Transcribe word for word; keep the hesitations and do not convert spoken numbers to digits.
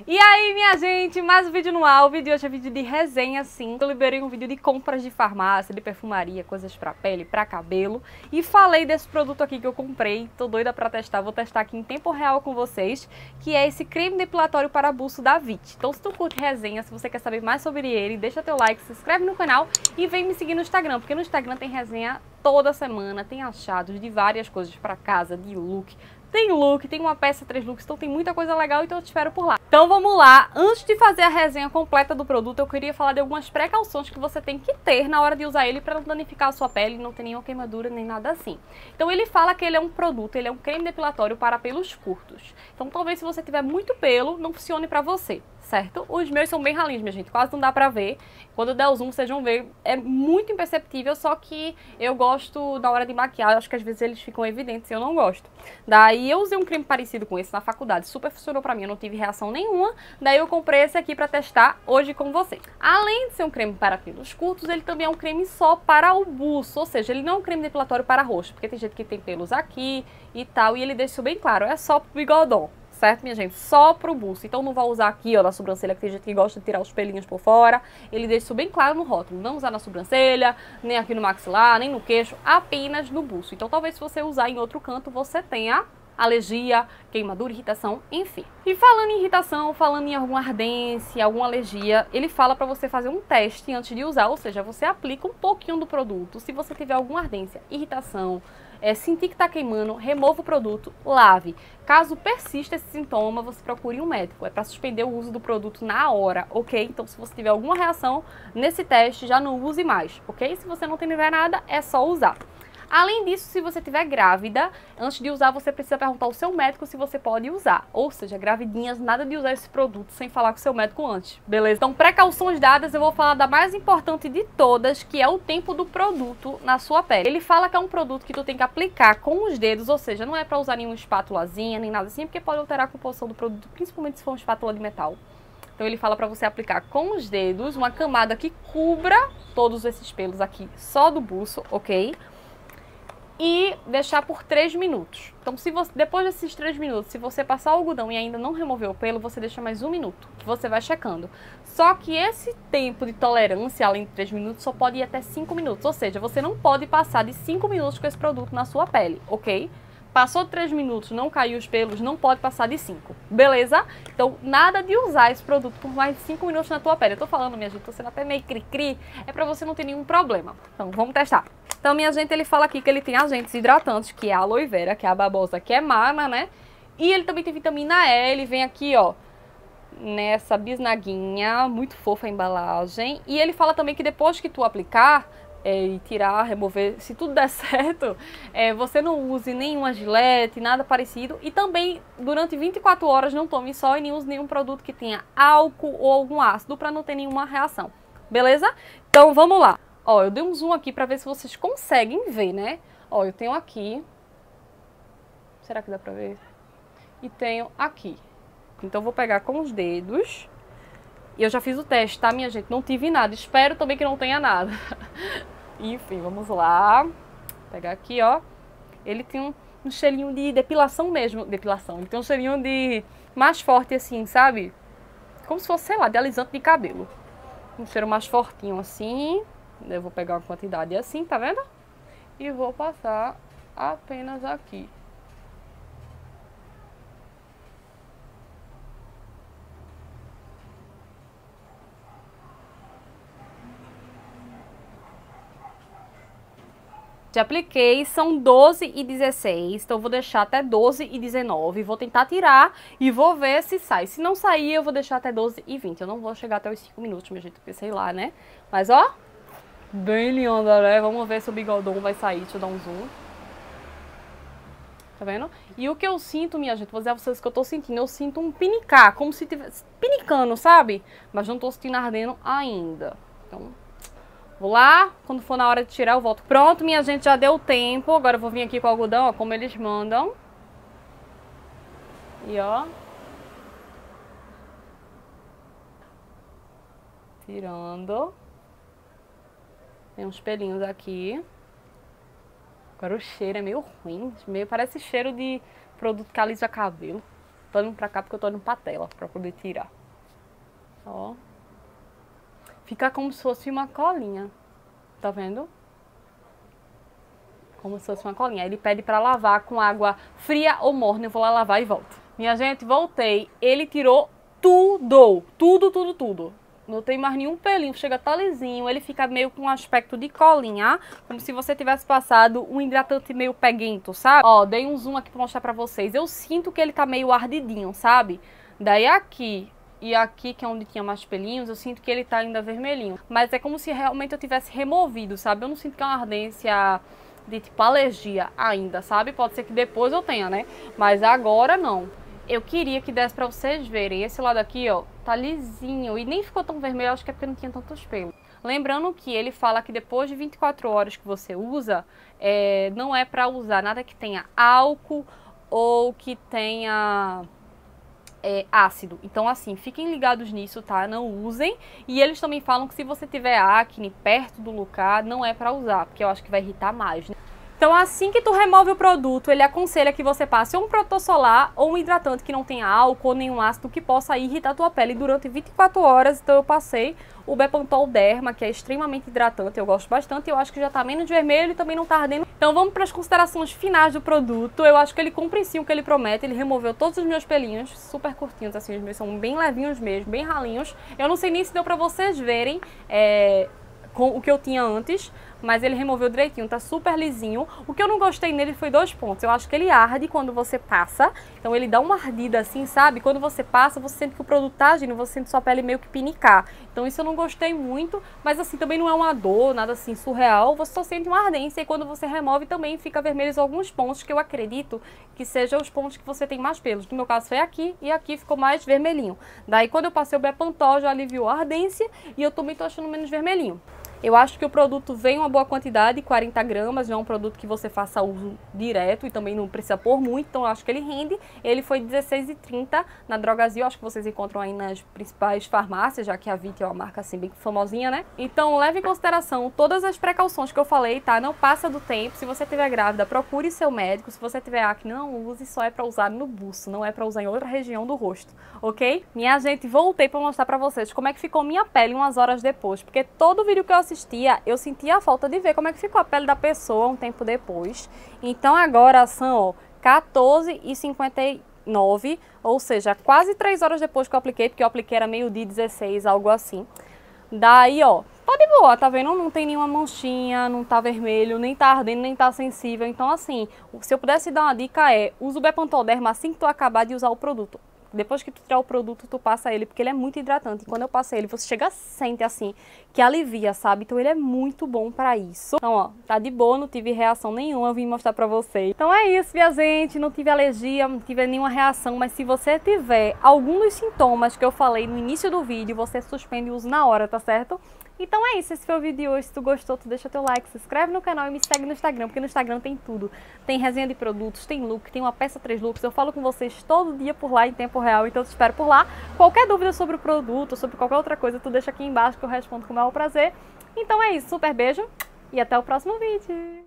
E aí, minha gente, mais um vídeo no ar. O vídeo de hoje é vídeo de resenha, sim. Eu liberei um vídeo de compras de farmácia, de perfumaria, coisas pra pele, pra cabelo. E falei desse produto aqui que eu comprei. Tô doida pra testar. Vou testar aqui em tempo real com vocês, que é esse creme depilatório para buço da Vit. Então, se tu curte resenha, se você quer saber mais sobre ele, deixa teu like, se inscreve no canal e vem me seguir no Instagram, porque no Instagram tem resenha toda semana, tem achados de várias coisas pra casa, de look. Tem look, tem uma peça, três looks, então tem muita coisa legal, então eu te espero por lá. Então vamos lá, antes de fazer a resenha completa do produto, eu queria falar de algumas precauções que você tem que ter na hora de usar ele para não danificar a sua pele, não ter nenhuma queimadura nem nada assim. Então ele fala que ele é um produto, ele é um creme depilatório para pelos curtos. Então talvez se você tiver muito pelo, não funcione para você, certo? Os meus são bem ralinhos, minha gente, quase não dá pra ver. Quando eu der o zoom, vocês vão ver, é muito imperceptível, só que eu gosto na hora de maquiar, eu acho que às vezes eles ficam evidentes e eu não gosto. Daí eu usei um creme parecido com esse na faculdade, super funcionou pra mim, eu não tive reação nenhuma, daí eu comprei esse aqui pra testar hoje com vocês. Além de ser um creme para pelos curtos, ele também é um creme só para o buço, ou seja, ele não é um creme depilatório para rosto, porque tem gente que tem pelos aqui e tal, e ele deixa isso bem claro, é só pro bigodão. Certo, minha gente? Só pro buço. Então não vai usar aqui, ó, na sobrancelha, que tem gente que gosta de tirar os pelinhos por fora. Ele deixa isso bem claro no rótulo. Não usar na sobrancelha, nem aqui no maxilar, nem no queixo, apenas no buço. Então talvez se você usar em outro canto, você tenha alergia, queimadura, irritação, enfim. E falando em irritação, falando em alguma ardência, alguma alergia, ele fala pra você fazer um teste antes de usar, ou seja, você aplica um pouquinho do produto. Se você tiver alguma ardência, irritação, é, sentir que tá queimando, remova o produto, lave. Caso persista esse sintoma, você procure um médico. É para suspender o uso do produto na hora, ok? Então, se você tiver alguma reação nesse teste, já não use mais, ok? Se você não tiver nada, é só usar. Além disso, se você estiver grávida, antes de usar, você precisa perguntar ao seu médico se você pode usar. Ou seja, gravidinhas, nada de usar esse produto sem falar com o seu médico antes, beleza? Então, precauções dadas, eu vou falar da mais importante de todas, que é o tempo do produto na sua pele. Ele fala que é um produto que tu tem que aplicar com os dedos, ou seja, não é para usar nenhuma espátulazinha, nem nada assim, porque pode alterar a composição do produto, principalmente se for uma espátula de metal. Então ele fala para você aplicar com os dedos uma camada que cubra todos esses pelos aqui, só do buço, ok? E deixar por três minutos. Então, se você, depois desses três minutos, se você passar o algodão e ainda não remover o pelo, você deixa mais um minuto, que você vai checando. Só que esse tempo de tolerância, além de três minutos, só pode ir até cinco minutos. Ou seja, você não pode passar de cinco minutos com esse produto na sua pele, ok? Passou de três minutos, não caiu os pelos, não pode passar de cinco, beleza? Então, nada de usar esse produto por mais de cinco minutos na tua pele. Eu tô falando, minha gente, tô sendo até meio cri-cri, é pra você não ter nenhum problema. Então, vamos testar. Então, minha gente, ele fala aqui que ele tem agentes hidratantes, que é a aloe vera, que é a babosa, que é mana, né? E ele também tem vitamina E, ele vem aqui, ó, nessa bisnaguinha, muito fofa a embalagem. E ele fala também que depois que tu aplicar, É, e tirar, remover, se tudo der certo, é, você não use nenhuma gilete, nada parecido. E também, durante vinte e quatro horas, não tome sol e nem use nenhum produto que tenha álcool ou algum ácido para não ter nenhuma reação. Beleza? Então, vamos lá. Ó, eu dei um zoom aqui para ver se vocês conseguem ver, né? Ó, eu tenho aqui. Será que dá para ver? E tenho aqui. Então, eu vou pegar com os dedos. E eu já fiz o teste, tá, minha gente? Não tive nada. Espero também que não tenha nada. Enfim, vamos lá. Vou pegar aqui, ó. Ele tem um, um cheirinho de depilação mesmo. Depilação. Ele tem um cheirinho de mais forte, assim, sabe? Como se fosse, sei lá, de alisante de cabelo. Um cheiro mais fortinho, assim. Eu vou pegar uma quantidade assim, tá vendo? E vou passar apenas aqui. Já apliquei, são doze e dezesseis, então eu vou deixar até doze e dezenove, vou tentar tirar e vou ver se sai. Se não sair, eu vou deixar até doze e vinte, eu não vou chegar até os cinco minutos, minha gente, porque sei lá, né? Mas ó, bem linda, né? Vamos ver se o bigodão vai sair, deixa eu dar um zoom. Tá vendo? E o que eu sinto, minha gente, vou dizer a vocês o que eu tô sentindo, eu sinto um pinicar, como se tivesse pinicando, sabe? Mas não tô sentindo ardendo ainda, então... Vou lá, quando for na hora de tirar eu volto. Pronto, minha gente, já deu tempo. Agora eu vou vir aqui com o algodão, ó, como eles mandam. E ó. Tirando. Tem uns pelinhos aqui. Agora o cheiro é meio ruim. Meio, parece cheiro de produto que alisa cabelo. tô olhando pra cá porque eu tô olhando pra tela, pra poder tirar. Ó. Fica como se fosse uma colinha. Tá vendo? Como se fosse uma colinha. Aí ele pede pra lavar com água fria ou morna. Eu vou lá lavar e volto. Minha gente, voltei. Ele tirou tudo. Tudo, tudo, tudo. Não tem mais nenhum pelinho. Chega tá lisinho. Ele fica meio com um aspecto de colinha. Como se você tivesse passado um hidratante meio peguento, sabe? Ó, dei um zoom aqui pra mostrar pra vocês. Eu sinto que ele tá meio ardidinho, sabe? Daí aqui e aqui, que é onde tinha mais pelinhos, eu sinto que ele tá ainda vermelhinho. Mas é como se realmente eu tivesse removido, sabe? Eu não sinto que é uma ardência de tipo alergia ainda, sabe? Pode ser que depois eu tenha, né? Mas agora não. Eu queria que desse pra vocês verem. Esse lado aqui, ó, tá lisinho. E nem ficou tão vermelho, acho que é porque não tinha tantos pelos. Lembrando que ele fala que depois de vinte e quatro horas que você usa, é, não é pra usar nada que tenha álcool ou que tenha... É, ácido. Então assim, fiquem ligados nisso, tá? Não usem. E eles também falam que se você tiver acne perto do lugar, não é pra usar, porque eu acho que vai irritar mais, né? Então assim que tu remove o produto, ele aconselha que você passe um protetor solar ou um hidratante que não tenha álcool ou nenhum ácido que possa irritar a tua pele durante vinte e quatro horas. Então eu passei o Bepantol Derma, que é extremamente hidratante, eu gosto bastante. Eu acho que já tá menos vermelho e também não tá ardendo. Então vamos para as considerações finais do produto. Eu acho que ele cumpre sim o que ele promete. Ele removeu todos os meus pelinhos, super curtinhos assim, os meus são bem levinhos mesmo, bem ralinhos. Eu não sei nem se deu pra vocês verem é, com o que eu tinha antes, mas ele removeu direitinho, tá super lisinho. O que eu não gostei nele foi dois pontos. Eu acho que ele arde quando você passa, então ele dá uma ardida assim, sabe? Quando você passa, você sente que o produto tá agindo, você sente sua pele meio que pinicar. Então isso eu não gostei muito, mas assim, também não é uma dor, nada assim surreal, você só sente uma ardência e quando você remove também fica vermelhos alguns pontos, que eu acredito que sejam os pontos que você tem mais pelos. No meu caso foi aqui e aqui ficou mais vermelhinho. Daí quando eu passei o Bepantol já aliviou a ardência e eu também tô achando menos vermelhinho. Eu acho que o produto vem uma boa quantidade, quarenta gramas, não é um produto que você faça uso direto e também não precisa pôr muito, então eu acho que ele rende. Ele foi dezesseis reais e trinta centavos na Drogazil, acho que vocês encontram aí nas principais farmácias, já que a Vit é uma marca assim bem famosinha, né? Então leve em consideração todas as precauções que eu falei, tá? Não passa do tempo, se você estiver grávida, procure seu médico, se você tiver acne, não use, só é pra usar no buço, não é pra usar em outra região do rosto, ok? Minha gente, voltei pra mostrar pra vocês como é que ficou minha pele umas horas depois, porque todo vídeo que eu assistia, eu sentia a falta de ver como é que ficou a pele da pessoa um tempo depois. Então agora são, ó, quatorze e cinquenta e nove, ou seja, quase três horas depois que eu apliquei, porque eu apliquei era meio-dia dezesseis, algo assim. Daí, ó, tá de boa, tá vendo? Não tem nenhuma manchinha, não tá vermelho, nem tá ardendo, nem tá sensível. Então assim, se eu pudesse dar uma dica é, usa o Bepantol Derma assim que tu acabar de usar o produto. Depois que tu tirar o produto, tu passa ele, porque ele é muito hidratante. E quando eu passei ele, você chega, sente assim, que alivia, sabe? Então ele é muito bom pra isso. Então, ó, tá de boa, não tive reação nenhuma, eu vim mostrar pra vocês. Então é isso, minha gente, não tive alergia, não tive nenhuma reação, mas se você tiver algum dos sintomas que eu falei no início do vídeo, você suspende o uso na hora, tá certo? Então é isso, esse foi o vídeo de hoje. Se tu gostou, tu deixa teu like, se inscreve no canal e me segue no Instagram, porque no Instagram tem tudo. Tem resenha de produtos, tem look, tem uma peça três looks. Eu falo com vocês todo dia por lá em tempo real, então eu te espero por lá. Qualquer dúvida sobre o produto, sobre qualquer outra coisa, tu deixa aqui embaixo que eu respondo com o maior prazer. Então é isso, super beijo e até o próximo vídeo.